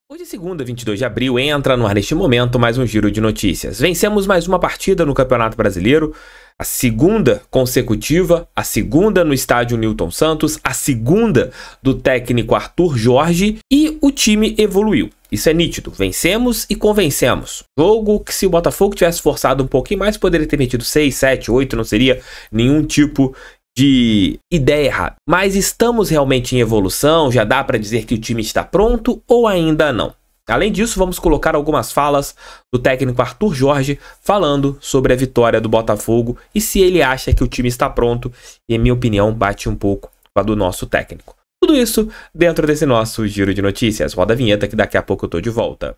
Hoje, segunda, 22 de abril, entra no ar neste momento mais um giro de notícias. Vencemos mais uma partida no Campeonato Brasileiro, a segunda consecutiva, a segunda no estádio Newton Santos, a segunda do técnico Arthur Jorge, e o time evoluiu. Isso é nítido, vencemos e convencemos. Jogo que, se o Botafogo tivesse forçado um pouquinho mais, poderia ter metido 6, 7, 8, não seria nenhum tipo de ideia errada. Mas estamos realmente em evolução? Já dá para dizer que o time está pronto ou ainda não? Além disso, vamos colocar algumas falas do técnico Arthur Jorge falando sobre a vitória do Botafogo e se ele acha que o time está pronto, e em minha opinião bate um pouco com a do nosso técnico. Tudo isso dentro desse nosso giro de notícias. Roda a vinheta que daqui a pouco eu tô de volta.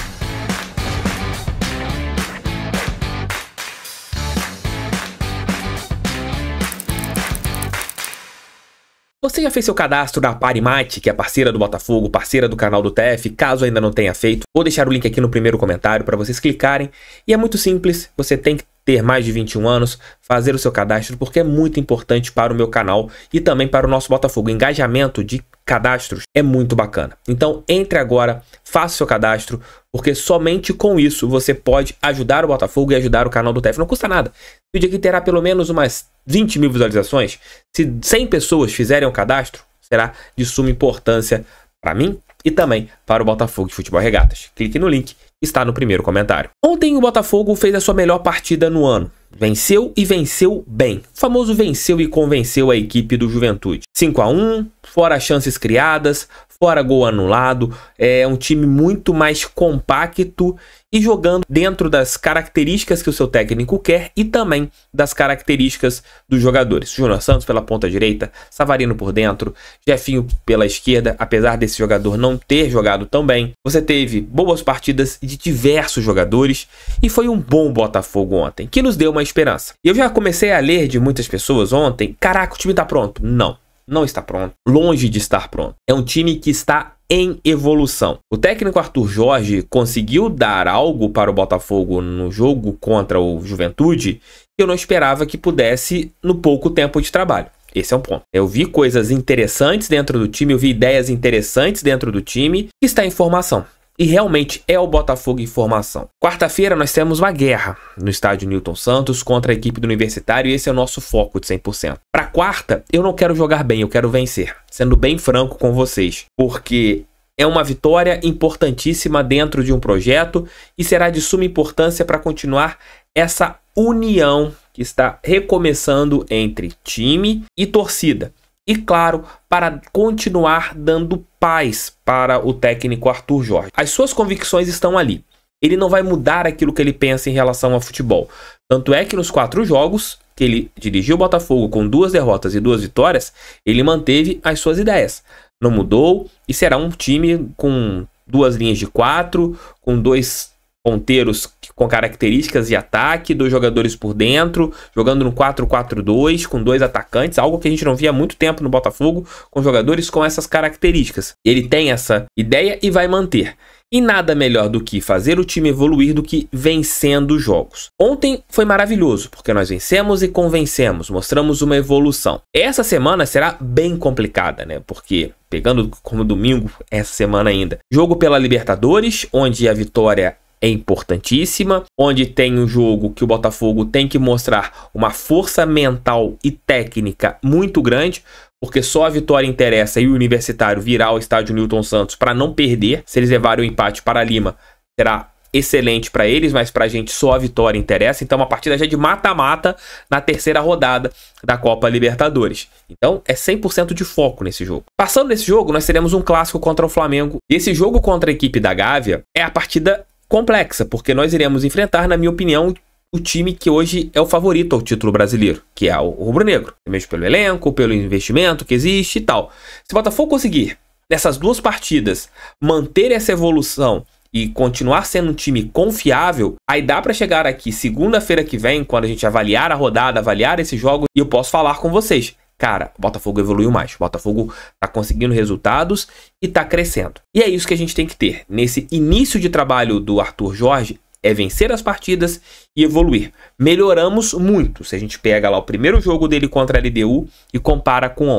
Você já fez seu cadastro na Parimate, que é parceira do Botafogo, parceira do canal do TF? Caso ainda não tenha feito, vou deixar o link aqui no primeiro comentário para vocês clicarem. E é muito simples, você tem que ter mais de 21 anos, fazer o seu cadastro, porque é muito importante para o meu canal e também para o nosso Botafogo. O engajamento de cadastros é muito bacana. Então entre agora, faça o seu cadastro, porque somente com isso você pode ajudar o Botafogo e ajudar o canal do TF. Não custa nada. O vídeo aqui terá pelo menos umas 20 mil visualizações. Se 100 pessoas fizerem o cadastro, será de suma importância para mim e também para o Botafogo de Futebol Regatas. Clique no link que está no primeiro comentário. Ontem o Botafogo fez a sua melhor partida no ano. Venceu e venceu bem. O famoso venceu e convenceu a equipe do Juventude. 5-1, fora chances criadas, fora gol anulado. É um time muito mais compacto e jogando dentro das características que o seu técnico quer e também das características dos jogadores. Júnior Santos pela ponta direita, Savarino por dentro, Jefinho pela esquerda, apesar desse jogador não ter jogado tão bem. Você teve boas partidas de diversos jogadores e foi um bom Botafogo ontem, que nos deu uma esperança. E eu já comecei a ler de muitas pessoas ontem: caraca, o time tá pronto. Não, não está pronto. Longe de estar pronto. É um time que está em evolução. O técnico Arthur Jorge conseguiu dar algo para o Botafogo no jogo contra o Juventude que eu não esperava que pudesse no pouco tempo de trabalho. Esse é um ponto. Eu vi coisas interessantes dentro do time, eu vi ideias interessantes dentro do time que está em formação. E realmente é o Botafogo em formação. Quarta-feira nós temos uma guerra no estádio Newton Santos contra a equipe do Universitário e esse é o nosso foco de 100%. Para quarta, eu não quero jogar bem, eu quero vencer. Sendo bem franco com vocês. Porque é uma vitória importantíssima dentro de um projeto e será de suma importância para continuar essa união que está recomeçando entre time e torcida. E claro, para continuar dando paz para o técnico Arthur Jorge. As suas convicções estão ali. Ele não vai mudar aquilo que ele pensa em relação ao futebol. Tanto é que nos 4 jogos que ele dirigiu o Botafogo com 2 derrotas e 2 vitórias, ele manteve as suas ideias. Não mudou e será um time com 2 linhas de 4, com 2 ponteiros com características de ataque, 2 jogadores por dentro, jogando no 4-4-2, com 2 atacantes, algo que a gente não via há muito tempo no Botafogo, com jogadores com essas características. Ele tem essa ideia e vai manter. E nada melhor do que fazer o time evoluir do que vencendo jogos. Ontem foi maravilhoso, porque nós vencemos e convencemos, mostramos uma evolução. Essa semana será bem complicada, né? Porque, pegando como domingo, essa semana ainda, jogo pela Libertadores, onde a vitória é importantíssima, onde tem um jogo que o Botafogo tem que mostrar uma força mental e técnica muito grande, porque só a vitória interessa e o Universitário virá ao estádio Newton Santos para não perder. Se eles levarem o empate para Lima, será excelente para eles, mas para a gente só a vitória interessa. Então uma partida já de mata-mata na terceira rodada da Copa Libertadores. Então é 100% de foco nesse jogo. Passando nesse jogo, nós teremos um clássico contra o Flamengo. E esse jogo contra a equipe da Gávea é a partida complexa, porque nós iremos enfrentar, na minha opinião, o time que hoje é o favorito ao título brasileiro, que é o rubro-negro, mesmo pelo elenco, pelo investimento que existe e tal. Se o Botafogo conseguir, nessas 2 partidas, manter essa evolução e continuar sendo um time confiável, aí dá para chegar aqui segunda-feira que vem, quando a gente avaliar a rodada, avaliar esse jogo, e eu posso falar com vocês: cara, o Botafogo evoluiu mais. O Botafogo tá conseguindo resultados e tá crescendo. E é isso que a gente tem que ter. Nesse início de trabalho do Arthur Jorge, é vencer as partidas e evoluir. Melhoramos muito. Se a gente pega lá o primeiro jogo dele contra a LDU e compara com ontem.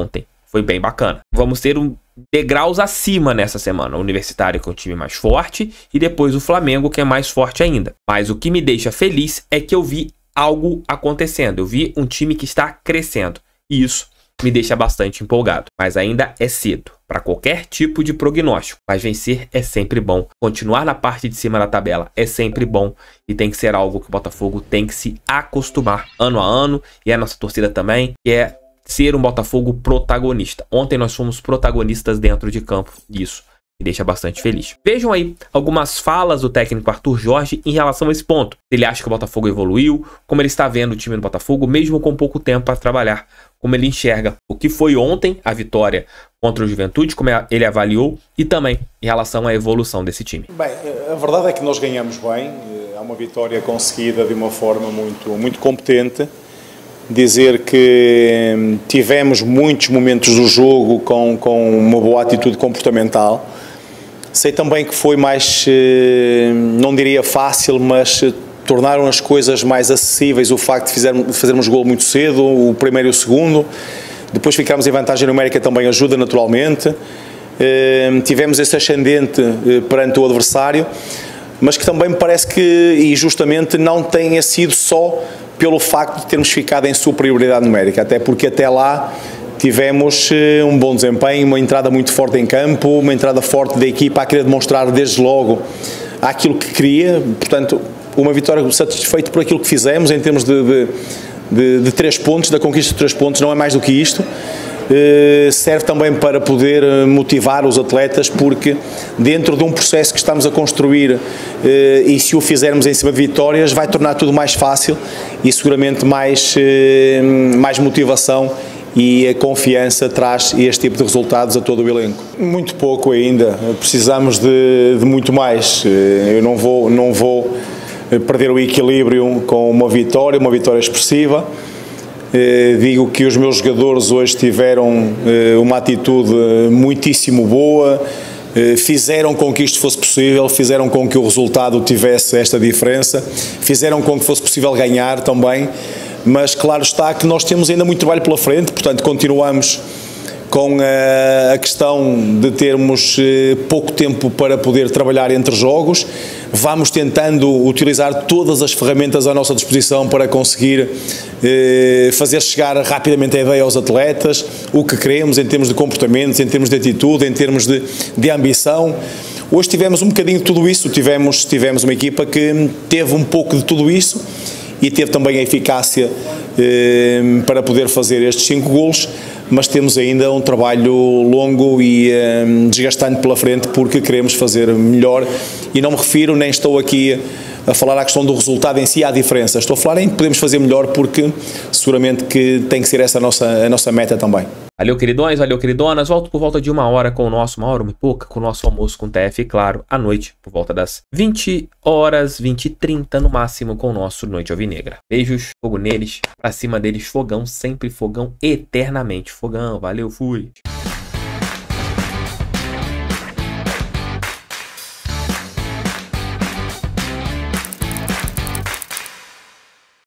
foi bem bacana. Vamos ter degraus acima nessa semana. O Universitário, que é um time mais forte, e depois o Flamengo, que é mais forte ainda. Mas o que me deixa feliz é que eu vi algo acontecendo. Eu vi um time que está crescendo. E isso me deixa bastante empolgado. Mas ainda é cedo para qualquer tipo de prognóstico. Mas vencer é sempre bom. Continuar na parte de cima da tabela é sempre bom. E tem que ser algo que o Botafogo tem que se acostumar ano a ano. E a nossa torcida também, que é ser um Botafogo protagonista. Ontem nós fomos protagonistas dentro de campo. Isso me deixa bastante feliz. Vejam aí algumas falas do técnico Arthur Jorge em relação a esse ponto. Ele acha que o Botafogo evoluiu, como ele está vendo o time do Botafogo, mesmo com pouco tempo para trabalhar, como ele enxerga o que foi ontem a vitória contra o Juventude, como ele avaliou, e também em relação à evolução desse time. Bem, a verdade é que nós ganhamos bem, é uma vitória conseguida de uma forma muito competente. Dizer que tivemos muitos momentos do jogo com uma boa atitude comportamental. Sei também que foi mais, não diria fácil, mas tornaram as coisas mais acessíveis o facto de fazermos gol muito cedo, o primeiro e o segundo. Depois ficámos em vantagem numérica, também ajuda naturalmente. Tivemos esse ascendente perante o adversário, mas que também me parece que, e justamente, não tenha sido só pelo facto de termos ficado em superioridade numérica, até porque até lá tivemos um bom desempenho, uma entrada muito forte em campo, uma entrada forte da equipa a querer demonstrar desde logo aquilo que queria. Portanto, uma vitória satisfeita por aquilo que fizemos em termos de 3 pontos, da conquista de 3 pontos, não é mais do que isto. Serve também para poder motivar os atletas, porque dentro de um processo que estamos a construir, e se o fizermos em cima de vitórias, vai tornar tudo mais fácil e seguramente mais motivação, e a confiança traz este tipo de resultados a todo o elenco. Muito pouco ainda, precisamos de muito mais. Eu não vou perder o equilíbrio com uma vitória expressiva. Digo que os meus jogadores hoje tiveram uma atitude muitíssimo boa, fizeram com que isto fosse possível, fizeram com que o resultado tivesse esta diferença, fizeram com que fosse possível ganhar também, mas claro está que nós temos ainda muito trabalho pela frente, portanto continuamos com a questão de termos pouco tempo para poder trabalhar entre jogos. Vamos tentando utilizar todas as ferramentas à nossa disposição para conseguir fazer chegar rapidamente a ideia aos atletas, o que queremos em termos de comportamentos, em termos de atitude, em termos de ambição. Hoje tivemos um bocadinho de tudo isso, tivemos uma equipa que teve um pouco de tudo isso e teve também a eficácia para poder fazer estes 5 golos, mas temos ainda um trabalho longo e desgastante pela frente, porque queremos fazer melhor, e não me refiro, nem estou aqui a falar à questão do resultado em si, à diferença, estou a falar em que podemos fazer melhor, porque seguramente que tem que ser essa a nossa meta também. Valeu, queridões, valeu, queridonas. Volto por volta de 1 hora com o nosso, 1 hora, 1 e pouca, com o nosso almoço com TF, claro, à noite, por volta das 20 horas, 20h30 no máximo, com o nosso Noite Alvinegra. Beijos, fogo neles, pra cima deles, fogão, sempre fogão, eternamente fogão. Valeu, fui!